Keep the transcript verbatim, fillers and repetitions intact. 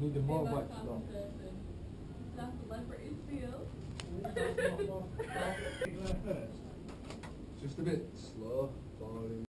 Need the more Diba, watch though. competition. Last one for each field. Just a bit slow, falling.